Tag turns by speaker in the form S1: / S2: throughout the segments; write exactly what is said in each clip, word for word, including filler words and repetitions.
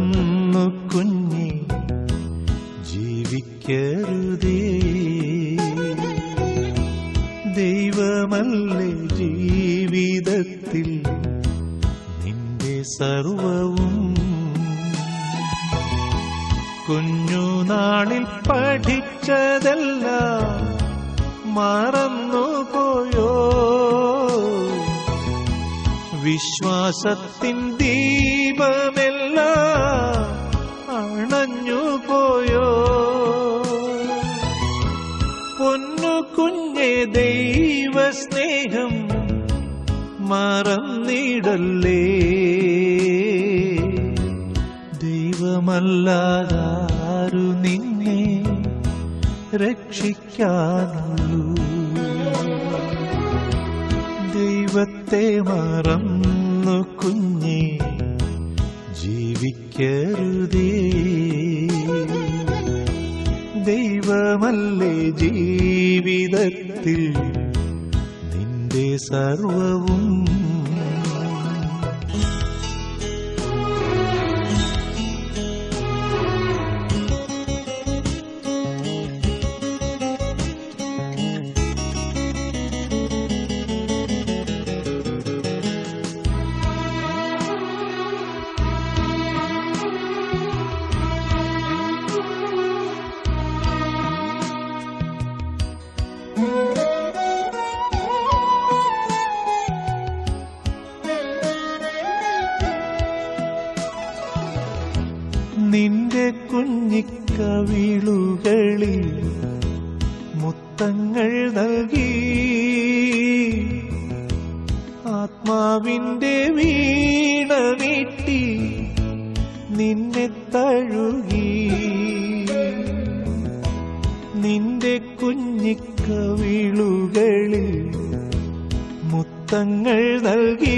S1: മറന്നു കുഞ്ഞേ ജീവിക്കരുതേ. ദൈവമല്ലേ ജീവിതത്തിൽ നിന്റെ സർവവും. കുഞ്ഞുനാളിൽ പഠിച്ചതെല്ലാം മറന്നുപോയോ? വിശ്വാസത്തിൻ ദീപമെല്ലാം അണഞ്ഞുപോയോ? പൊന്നു കുഞ്ഞെ ദൈവസ്നേഹം മറന്നിടല്ലേ. ദൈവമല്ലാതാരു നിന്നെ രക്ഷിക്കാനുള്ളൂ. ദൈവത്തെ മറന്നു കുഞ്ഞേ ജീവിക്കരുതേ. ദൈവമല്ലേ ജീവിതത്തിൽ നിന്റെ സർവവും. നിന്റെ കുഞ്ഞിക്കവിളുകളിൽ മുത്തങ്ങൾ നൽകി ആത്മാവിന്റെ വീണ മീട്ടി നിന്നെ തഴുകി. നിന്റെ കുഞ്ഞിക്കവിളുകളിൽ മുത്തങ്ങൾ നൽകി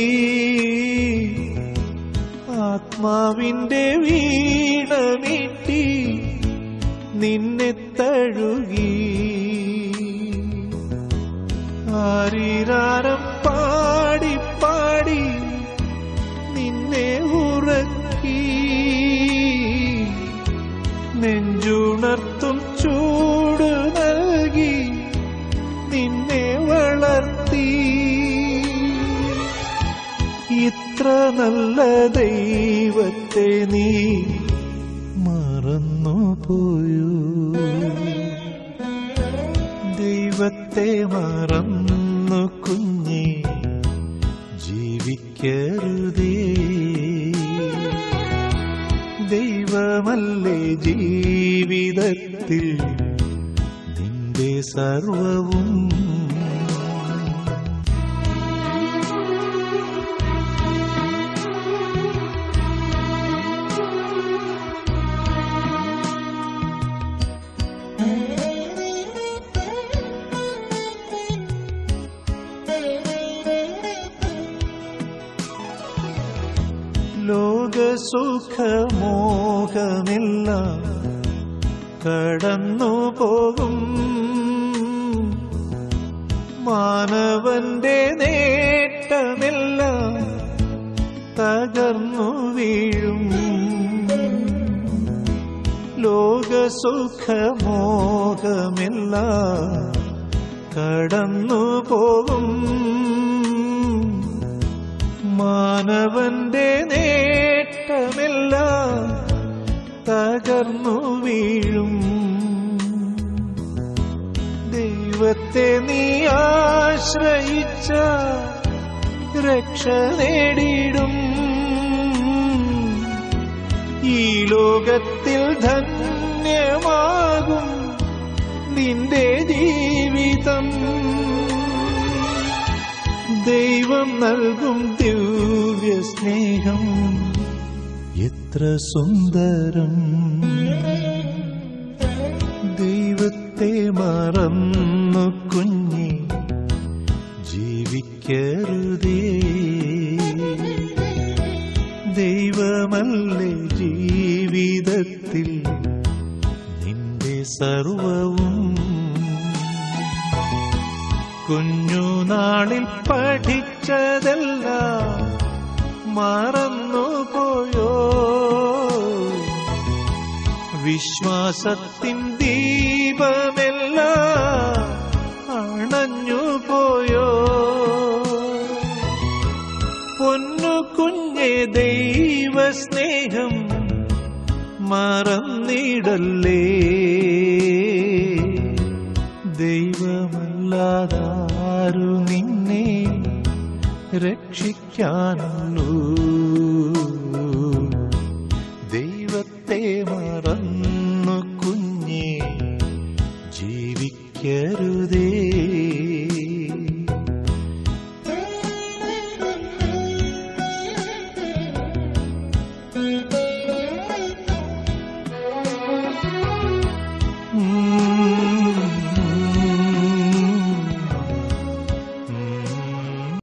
S1: ആത്മാവിന്റെ വീണ മീട്ടി നിന്നെ തഴുകി. ആരീരാരം പാടി പാടി നിന്നെ ഉറക്കി. നെഞ്ചുണർത്തും ചൂട് നൽകി നിന്നെ വളർത്തി. ഇത്ര നല്ല ദൈവത്തെ നീ മറന്നുപോയോ? ദൈവത്തെ മറന്നു കുഞ്ഞേ ജീവിക്കരുതേ. ദൈവമല്ലേ ജീവിതത്തിൽ നിന്റെ സർവവും. ലോകസുഖമോഹമെല്ലാം കടന്നു പോകും. മാനവന്റെ നേട്ടമെല്ലാം തകർന്നു വീഴും. ലോകസുഖമോഹമെല്ലാം കടന്നു പോകും. മാനവന്റെ നേട്ടമെല്ലാം തകർന്നു വീഴും. ദൈവത്തെ നീ ആശ്രയിച്ച രക്ഷ നേടിടും. ഈ ലോകത്തിൽ ധന്യമാകും നിന്റെ ജീവിതം. ദൈവം നൽകും ദിവ്യ സ്നേഹം എത്ര സുന്ദരം. ദൈവത്തെ മറന്നു കുഞ്ഞേ ജീവിക്കരുതേ. ദൈവമല്ലേ ജീവിതത്തിൽ നിന്റെ സർവവും. കുഞ്ഞുനാളിൽ പഠിച്ചതെല്ലാം മറന്നുപോയോ? വിശ്വാസത്തിൻ ദീപമെല്ലാം അണഞ്ഞു പോയോ? പൊന്നു കുഞ്ഞെ ദൈവ സ്നേഹം മറന്നിടല്ലേ. ദൈവമല്ലാതാരു നിന്നെ രക്ഷിക്കാനുള്ളൂ.